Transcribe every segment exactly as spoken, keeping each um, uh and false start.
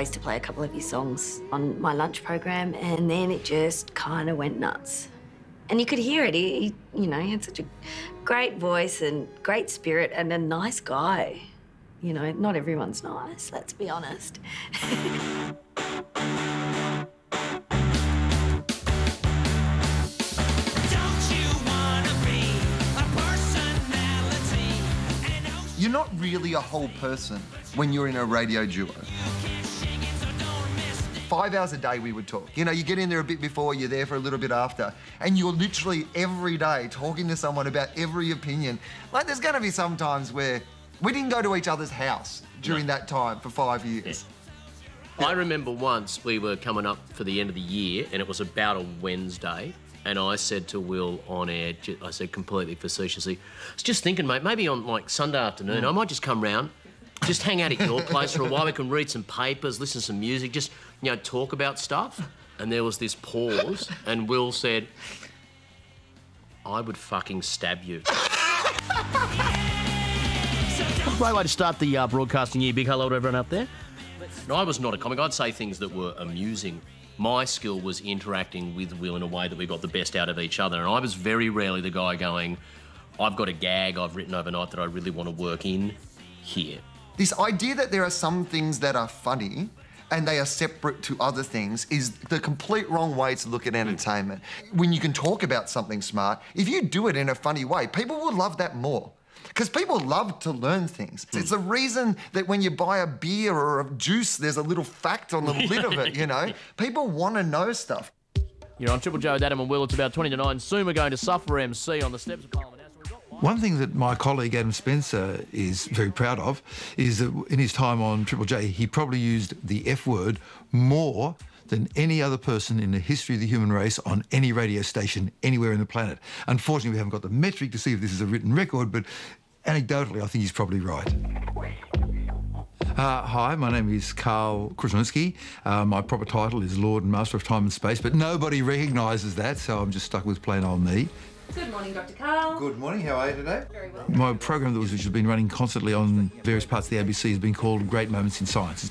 used to play a couple of his songs on my lunch program, and then it just kind of went nuts. And you could hear it. He, he, you know, he had such a great voice and great spirit and a nice guy. You know, not everyone's nice, let's be honest. You're not really a whole person when you're in a radio duo. Five hours a day we would talk. You know, you get in there a bit before, you're there for a little bit after, and you're literally every day talking to someone about every opinion. Like, there's gonna be some times where we didn't go to each other's house during no. that time for five years. Yeah. I remember once we were coming up for the end of the year, and it was about a Wednesday, and I said to Will on air, I said completely facetiously, I was just thinking, mate, maybe on like Sunday afternoon, mm. I might just come round, just hang out at your place for a while. We can read some papers, listen to some music, just, you know, talk about stuff. And there was this pause, and Will said, I would fucking stab you. Great way to start the uh, broadcasting year. Big hello to everyone out there. No, I was not a comic. I'd say things that were amusing. My skill was interacting with Will in a way that we got the best out of each other. And I was very rarely the guy going, I've got a gag I've written overnight that I really want to work in here. This idea that there are some things that are funny and they are separate to other things is the complete wrong way to look at entertainment. When you can talk about something smart, if you do it in a funny way, people will love that more. Because people love to learn things. Mm. It's the reason that when you buy a beer or a juice, there's a little fact on the lid of it, you know? People want to know stuff. You're on Triple J with Adam and Will. It's about twenty to nine. Soon we're going to Suffer M C on the steps of Parliament House. One thing that my colleague Adam Spencer is very proud of is that in his time on Triple J, he probably used the F word more than any other person in the history of the human race on any radio station anywhere in the planet. Unfortunately, we haven't got the metric to see if this is a written record, but anecdotally, I think he's probably right. Uh, hi, my name is Carl Kruszelnicki. Uh, my proper title is Lord and Master of Time and Space, but nobody recognises that, so I'm just stuck with plain old me. Good morning, Doctor Carl. Good morning, how are you today? Very well. My program, that was, which has been running constantly on various parts of the A B C, has been called Great Moments in Science.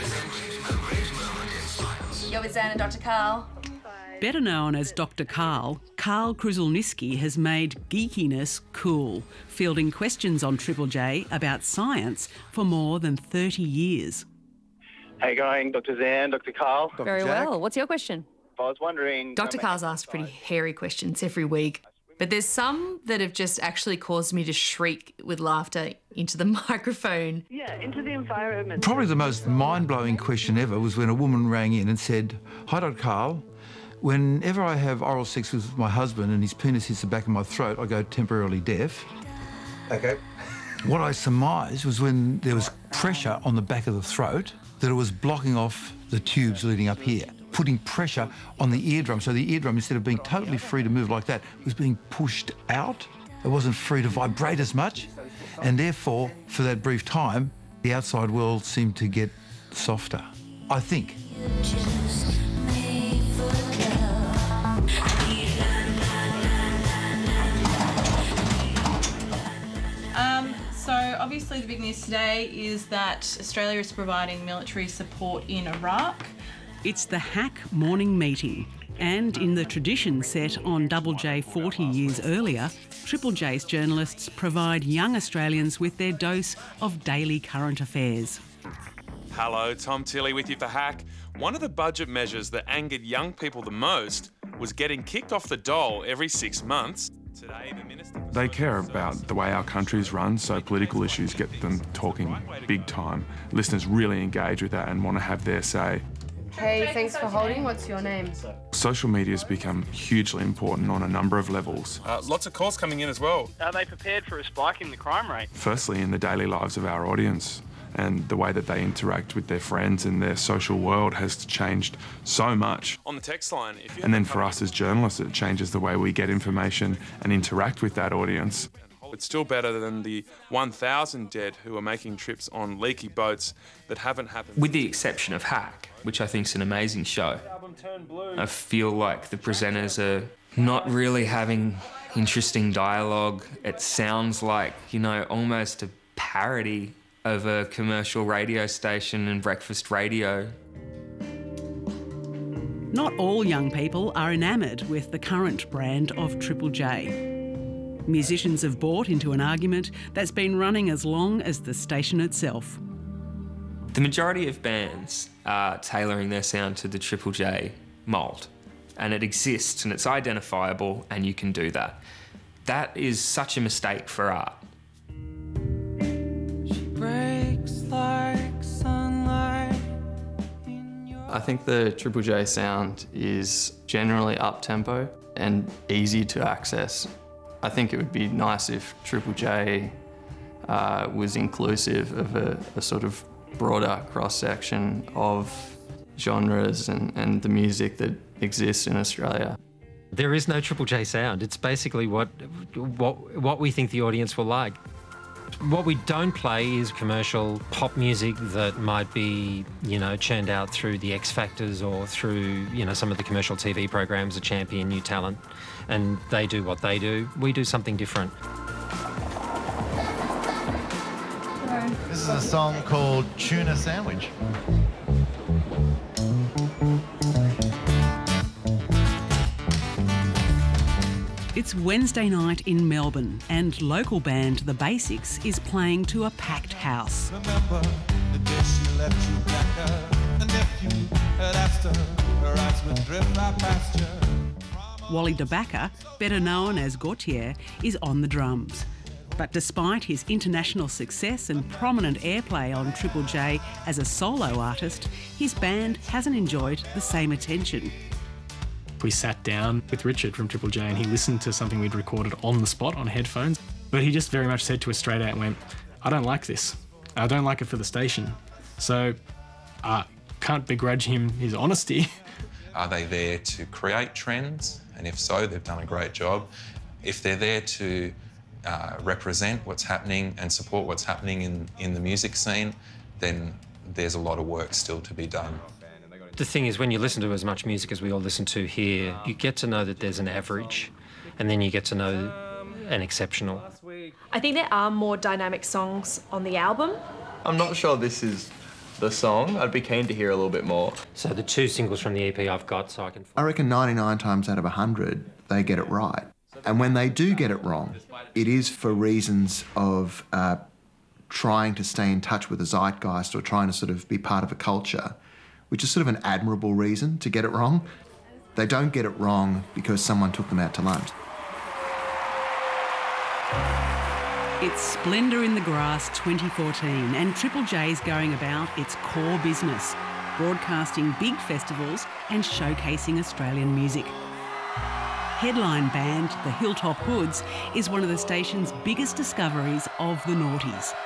Yo, it's Anne and Doctor Carl. Better known as Doctor Carl, Carl Kruszelnicki has made geekiness cool, fielding questions on Triple J about science for more than thirty years. How you going, Doctor Zan, Doctor Carl? Doctor Very Jack. well. What's your question? I was wondering... Doctor Carl's asked pretty hairy questions every week, but there's some that have just actually caused me to shriek with laughter into the microphone. Yeah, into the environment. Probably the most mind-blowing question ever was when a woman rang in and said, "Hi, Doctor Carl. Whenever I have oral sex with my husband and his penis hits the back of my throat, I go temporarily deaf." Okay. What I surmised was when there was pressure on the back of the throat, that it was blocking off the tubes leading up here, putting pressure on the eardrum. So the eardrum, instead of being totally free to move like that, was being pushed out. It wasn't free to vibrate as much. And therefore, for that brief time, the outside world seemed to get softer, I think. Um, so obviously the big news today is that Australia is providing military support in Iraq. It's the Hack morning meeting, and in the tradition set on Double J forty years earlier, Triple J's journalists provide young Australians with their dose of daily current affairs. Hello, Tom Tilley with you for Hack. One of the budget measures that angered young people the most was getting kicked off the dole every six months. Today, the Minister... They care about the way our country's run, so political issues get them talking big time. Listeners really engage with that and want to have their say. Hey, thanks for holding. What's your name? Social media's become hugely important on a number of levels. Uh, lots of calls coming in as well. Are they prepared for a spike in the crime rate? Firstly, in the daily lives of our audience, and the way that they interact with their friends and their social world has changed so much. On the text line, if you and then for us as journalists, it changes the way we get information and interact with that audience. It's still better than the one thousand dead who are making trips on leaky boats that haven't happened. With the exception of Hack, which I think is an amazing show, I feel like the presenters are not really having interesting dialogue. It sounds like, you know, almost a parody of a commercial radio station and breakfast radio. Not all young people are enamoured with the current brand of Triple J. Musicians have bought into an argument that's been running as long as the station itself. The majority of bands are tailoring their sound to the Triple J mould, and it exists and it's identifiable, and you can do that. That is such a mistake for art. She breaks like sunlight. I think the Triple J sound is generally up-tempo and easy to access. I think it would be nice if Triple J uh, was inclusive of a, a sort of broader cross-section of genres and, and the music that exists in Australia. There is no Triple J sound. It's basically what, what, what we think the audience will like. What we don't play is commercial pop music that might be, you know, churned out through the X Factors or through, you know, some of the commercial T V programs that champion new talent, and they do what they do. We do something different. This is a song called Tuna Sandwich. It's Wednesday night in Melbourne, and local band The Basics is playing to a packed house. Remember the day she left you blacker, and if you had asked her, her eyes would drift right past you. Wally DeBacker, better known as Gautier, is on the drums. But despite his international success and prominent airplay on Triple J as a solo artist, his band hasn't enjoyed the same attention. We sat down with Richard from Triple J and he listened to something we'd recorded on the spot on headphones, but he just very much said to us straight out and went, I don't like this. I don't like it for the station. So I uh, can't begrudge him his honesty. Are they there to create trends? And if so, they've done a great job. If they're there to uh, represent what's happening and support what's happening in, in the music scene, then there's a lot of work still to be done. The thing is, when you listen to as much music as we all listen to here, you get to know that there's an average, and then you get to know an exceptional. I think there are more dynamic songs on the album. I'm not sure this is the song. I'd be keen to hear a little bit more. So the two singles from the E P I've got, so I can... I reckon ninety-nine times out of one hundred, they get it right. And when they do get it wrong, it is for reasons of uh, trying to stay in touch with the zeitgeist or trying to sort of be part of a culture, which is sort of an admirable reason to get it wrong. They don't get it wrong because someone took them out to lunch. It's Splendour in the Grass twenty fourteen, and Triple J's going about its core business, broadcasting big festivals and showcasing Australian music. Headline band The Hilltop Hoods is one of the station's biggest discoveries of the noughties.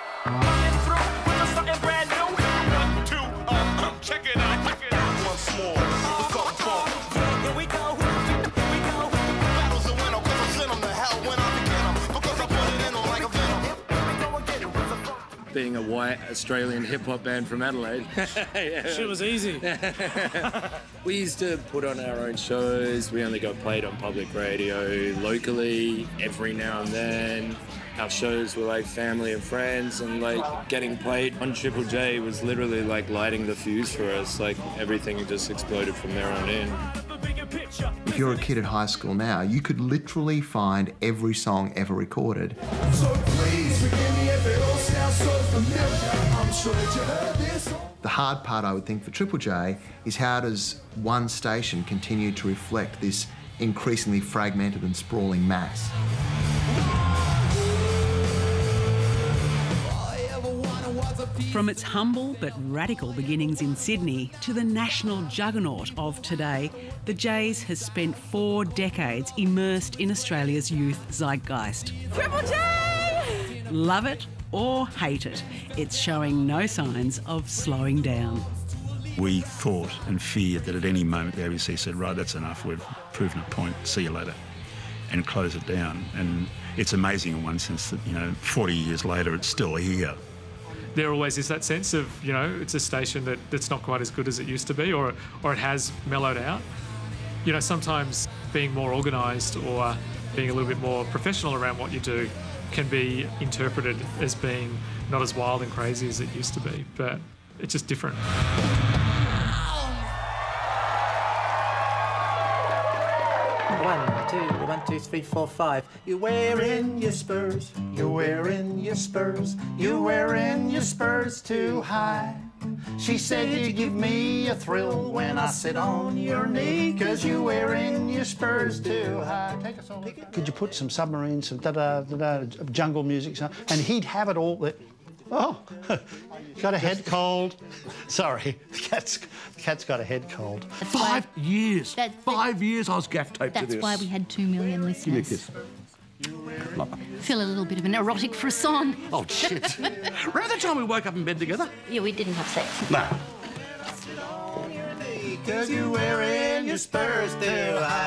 Check it out, check it out once more. Here we go, here we go. Battles a winner, cause I sent them to hell when I begin them. Because I put it in them like a venom. Here we go again. Being a white Australian hip-hop band from Adelaide. Yeah. Shit was easy. We used to put on our own shows. We only got played on public radio locally every now and then. Our shows were like family and friends, and like getting played on Triple J was literally like lighting the fuse for us. Like everything just exploded from there on in. If you're a kid at high school now, you could literally find every song ever recorded. So please forgive me if it all sounds so familiar. I'm sure that you heard this. The hard part, I would think, for Triple J is how does one station continue to reflect this increasingly fragmented and sprawling mass? From its humble but radical beginnings in Sydney to the national juggernaut of today, the Jays has spent four decades immersed in Australia's youth zeitgeist. Triple J! Love it or hate it, it's showing no signs of slowing down. We thought and feared that at any moment the A B C said, right, that's enough, we've proven a point, see you later, and close it down. And it's amazing in one sense that, you know, forty years later it's still here. There always is that sense of, you know, it's a station that, that's not quite as good as it used to be, or or it has mellowed out. You know, sometimes being more organised or being a little bit more professional around what you do can be interpreted as being not as wild and crazy as it used to be, but it's just different. One, two, one, two, three, four, five. You're wearing your spurs. You're wearing your spurs. You're wearing your spurs too high. She said you give me a thrill when I sit on your knee, 'cause you're wearing your spurs too high. Take us all. Could you put some submarines, some da-da, da-da, jungle music, so- and he'd have it all there. Oh, got a head cold. Sorry, the cat's, the cat's got a head cold. Five years. Five years I was gaff taped to That's this. why we had two million Give me a listeners. kiss. Feel a little bit of an erotic frisson. Oh, shit. Remember the time we woke up in bed together? Yeah, we didn't have sex. No. Cause you're wearing your spurs too high.